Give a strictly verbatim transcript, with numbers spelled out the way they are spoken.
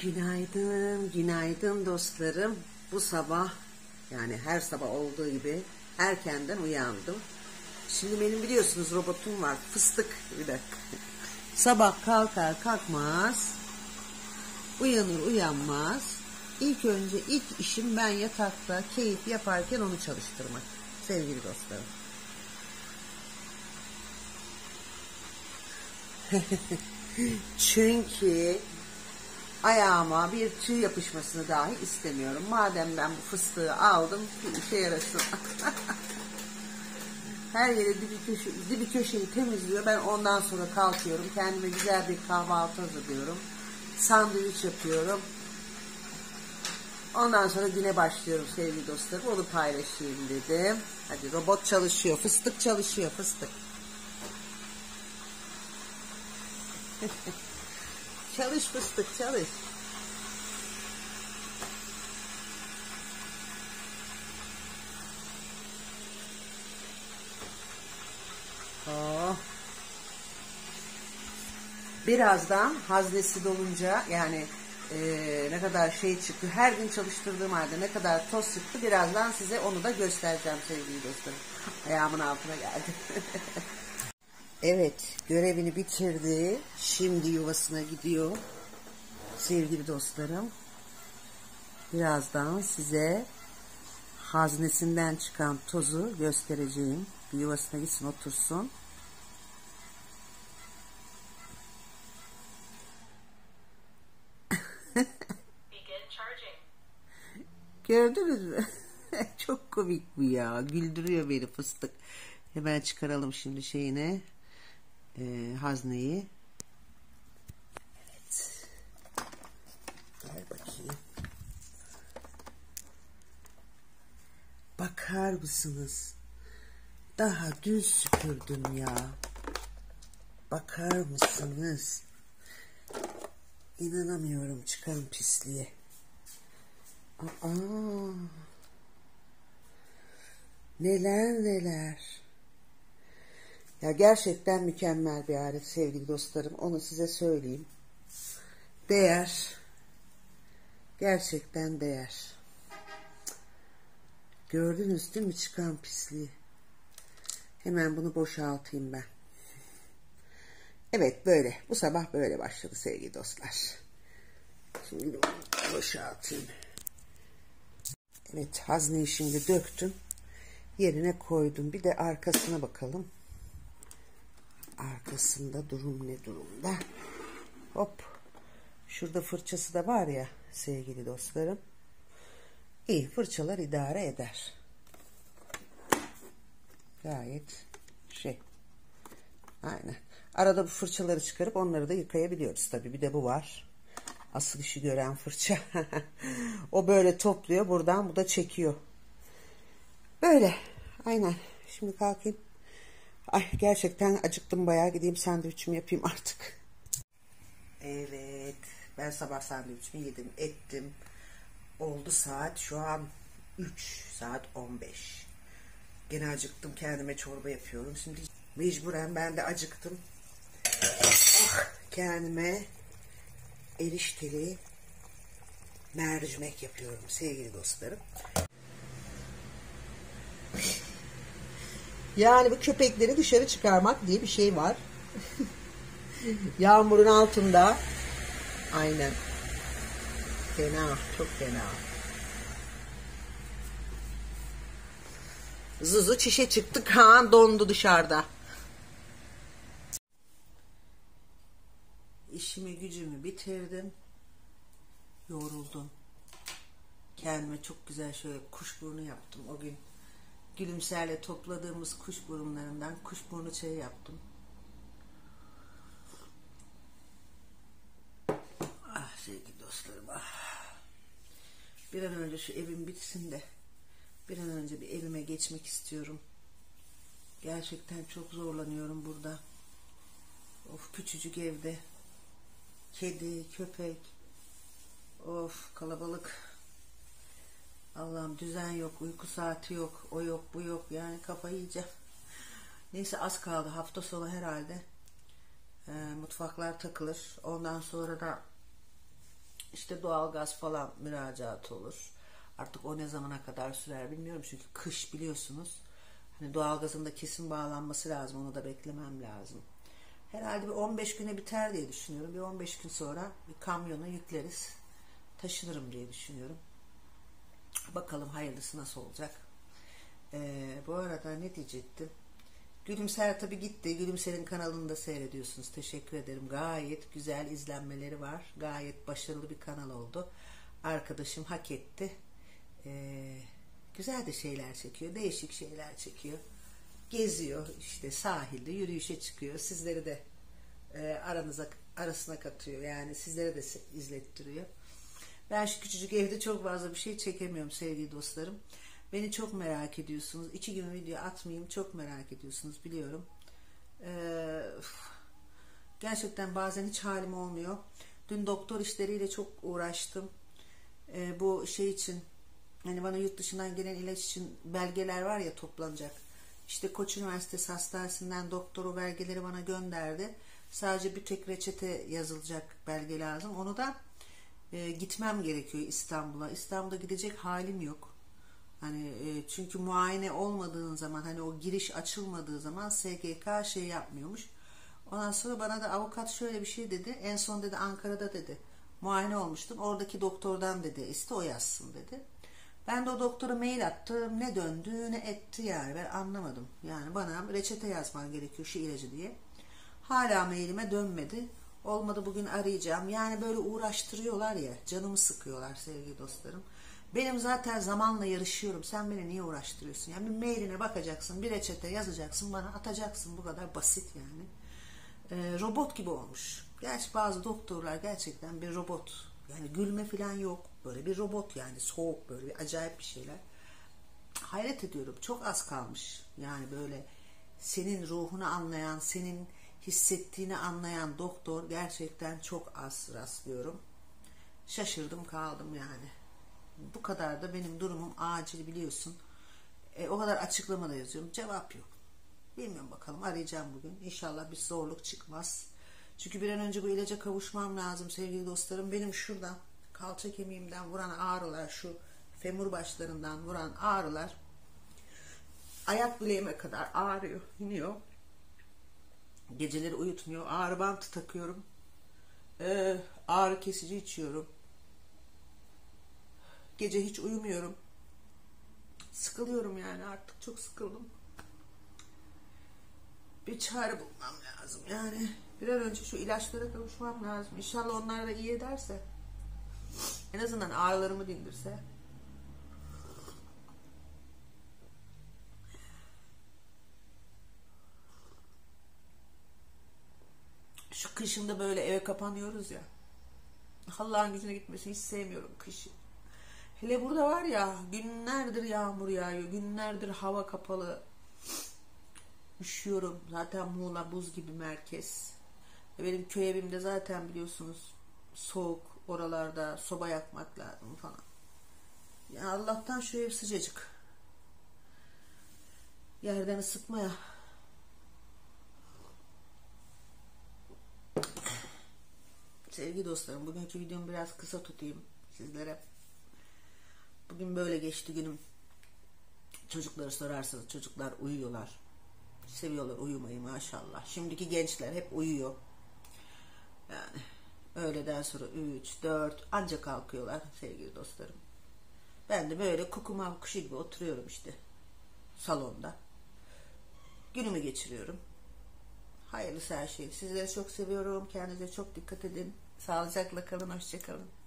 Günaydın, günaydın dostlarım. Bu sabah, yani her sabah olduğu gibi erkenden uyandım. Şimdi benim biliyorsunuz robotum var, fıstık. Bir dakika. Sabah kalkar kalkmaz, uyanır uyanmaz, ilk önce ilk işim ben yatakta keyif yaparken onu çalıştırmak sevgili dostlarım. Çünkü ayağıma bir tüy yapışmasını dahi istemiyorum. Madem ben bu fıstığı aldım, bir işe yarasın. Her yeri dibi, köşe, dibi köşeyi temizliyor. Ben ondan sonra kalkıyorum. Kendime güzel bir kahvaltı hazırlıyorum. Sandviç yapıyorum. Ondan sonra güne başlıyorum sevgili dostlarım. Onu paylaşayım dedim. Hadi robot çalışıyor. Fıstık çalışıyor. Fıstık. Çalış fıstık çalış. Oh. Birazdan haznesi dolunca yani e, ne kadar şey çıktı, her gün çalıştırdığım halde ne kadar toz çıktı, birazdan size onu da göstereceğim sevgili dostlarım. Ayağımın altına geldi. Evet, görevini bitirdi. Şimdi yuvasına gidiyor. Sevgili dostlarım, birazdan size haznesinden çıkan tozu göstereceğim. Bir yuvasına gitsin, otursun. Gördünüz mü? Çok komik bu ya. Güldürüyor beni fıstık. Hemen çıkaralım şimdi şeyine. E, hazneyi. Evet. Gel bakayım. Bakar mısınız? Daha dün süpürdüm ya. Bakar mısınız? İnanamıyorum çıkan pisliğe. Aa, neler neler. Ya gerçekten mükemmel bir alet sevgili dostlarım. Onu size söyleyeyim. Değer. Gerçekten değer. Gördünüz değil mi çıkan pisliği? Hemen bunu boşaltayım ben. Evet böyle. Bu sabah böyle başladı sevgili dostlar. Şimdi bunu boşaltayım. Evet, hazneyi şimdi döktüm. Yerine koydum. Bir de arkasına bakalım. Arkasında durum ne durumda? Hop. Şurada fırçası da var ya sevgili dostlarım. İyi, fırçalar idare eder. Gayet şey. Aynen. Arada bu fırçaları çıkarıp onları da yıkayabiliyoruz tabii. Bir de bu var. Asıl işi gören fırça. O böyle topluyor buradan, bu da çekiyor. Böyle. Aynen. Şimdi kalkayım. Ay gerçekten acıktım bayağı, gideyim sandviçimi yapayım artık. Evet. Ben sabah sandviçimi yedim ettim. Oldu saat şu an üç saat on beş. Gene acıktım, kendime çorba yapıyorum. Şimdi mecburen ben de acıktım. Ah, kendime erişteli mercimek yapıyorum sevgili dostlarım. Yani bu köpekleri dışarı çıkarmak diye bir şey var. Yağmurun altında. Aynen. Fena, çok fena. Zuzu çişe çıktı, Kaan dondu dışarıda. İşimi gücümü bitirdim. Yoruldum. Kendime çok güzel şöyle kuşburnu yaptım o gün. Gülümserle topladığımız kuşburunlarından kuşburnu çayı yaptım. Ah sevgili dostlarım ah. Bir an önce şu evim bitsin de bir an önce bir evime geçmek istiyorum. Gerçekten çok zorlanıyorum burada. Of, küçücük evde. Kedi, köpek. Of, kalabalık. Allah'ım, düzen yok, uyku saati yok, o yok, bu yok, yani kafayı yiyeceğim. Neyse, az kaldı, hafta sonu herhalde e, mutfaklar takılır. Ondan sonra da İşte doğalgaz falan müracaat olur. Artık o ne zamana kadar sürer bilmiyorum çünkü kış biliyorsunuz. Hani doğalgazın da kesin bağlanması lazım, onu da beklemem lazım. Herhalde bir on beş güne biter diye düşünüyorum. Bir on beş gün sonra bir kamyona yükleriz. Taşınırım diye düşünüyorum. Bakalım hayırlısı nasıl olacak. Ee, bu arada ne diyecektim? Gülümser tabii gitti. Gülümser'in kanalını da seyrediyorsunuz. Teşekkür ederim. Gayet güzel izlenmeleri var. Gayet başarılı bir kanal oldu. Arkadaşım hak etti. Ee, güzel de şeyler çekiyor. Değişik şeyler çekiyor. Geziyor. İşte sahilde yürüyüşe çıkıyor. Sizleri de e, aranıza arasına katıyor. Yani sizlere de izlettiriyor. Ben şu küçücük evde çok fazla bir şey çekemiyorum sevgili dostlarım. Beni çok merak ediyorsunuz. İki gün video atmayayım, çok merak ediyorsunuz biliyorum. Ee, gerçekten bazen hiç halim olmuyor. Dün doktor işleriyle çok uğraştım. Ee, bu şey için, hani bana yurt dışından gelen ilaç için belgeler var ya toplanacak. İşte Koç Üniversitesi Hastanesi'nden doktor o belgeleri bana gönderdi. Sadece bir tek reçete yazılacak belge lazım. Onu da e, gitmem gerekiyor İstanbul'a. İstanbul'a gidecek halim yok. Hani e, çünkü muayene olmadığın zaman, hani o giriş açılmadığı zaman S G K şey yapmıyormuş. Ondan sonra bana da avukat şöyle bir şey dedi. En son dedi Ankara'da dedi muayene olmuştum. Oradaki doktordan dedi iste o yazsın dedi. Ben de o doktora mail attım. Ne döndü ne etti yani ben anlamadım. Yani bana reçete yazman gerekiyor şu ilacı diye. Hala mailime dönmedi. Olmadı bugün arayacağım. Yani böyle uğraştırıyorlar ya, canımı sıkıyorlar sevgili dostlarım. Benim zaten zamanla yarışıyorum. Sen beni niye uğraştırıyorsun? Yani bir mailine bakacaksın, bir reçete yazacaksın, bana atacaksın. Bu kadar basit yani. Ee, robot gibi olmuş. Gerçi bazı doktorlar gerçekten bir robot. Yani gülme falan yok. Böyle bir robot yani, soğuk, böyle bir acayip bir şeyler. Hayret ediyorum. Çok az kalmış. Yani böyle senin ruhunu anlayan, senin hissettiğini anlayan doktor gerçekten çok az rastlıyorum. Şaşırdım kaldım yani. Bu kadar da benim durumum acil biliyorsun. E, o kadar açıklamada yazıyorum. Cevap yok. Bilmiyorum bakalım, arayacağım bugün. İnşallah bir zorluk çıkmaz. Çünkü bir an önce bu ilaca kavuşmam lazım sevgili dostlarım. Benim şuradan kalça kemiğimden vuran ağrılar, şu femur başlarından vuran ağrılar ayak bileğime kadar ağrıyor, iniyor. Geceleri uyutmuyor. Ağrı bantı takıyorum. Ee, ağrı kesici içiyorum. Gece hiç uyumuyorum. Sıkılıyorum yani, artık çok sıkıldım. Bir çare bulmam lazım yani. Bir an önce şu ilaçlara kavuşmam lazım. İnşallah onlar da iyi ederse. En azından ağrılarımı dindirse. Şu kışında böyle eve kapanıyoruz ya. Allah'ın gücüne gitmesini hiç sevmiyorum kışı. Hele burada var ya, günlerdir yağmur yağıyor. Günlerdir hava kapalı. Üşüyorum. Zaten Muğla buz gibi merkez. Benim köy evimde zaten biliyorsunuz soğuk, oralarda soba yakmak lazım falan. Ya Allah'tan şu ev sıcacık. Yerden ısıtma ya. Sevgili dostlarım, bugünkü videomu biraz kısa tutayım sizlere. Bugün böyle geçti günüm. Çocukları sorarsanız çocuklar uyuyorlar. Seviyorlar uyumayı maşallah. Şimdiki gençler hep uyuyor. Yani öğleden sonra üç, dört ancak kalkıyorlar sevgili dostlarım. Ben de böyle kukumav kuşu gibi oturuyorum işte salonda. Günümü geçiriyorum. Hayırlısı her şey. Sizleri çok seviyorum. Kendinize çok dikkat edin. Sağlıcakla kalın. Hoşça kalın.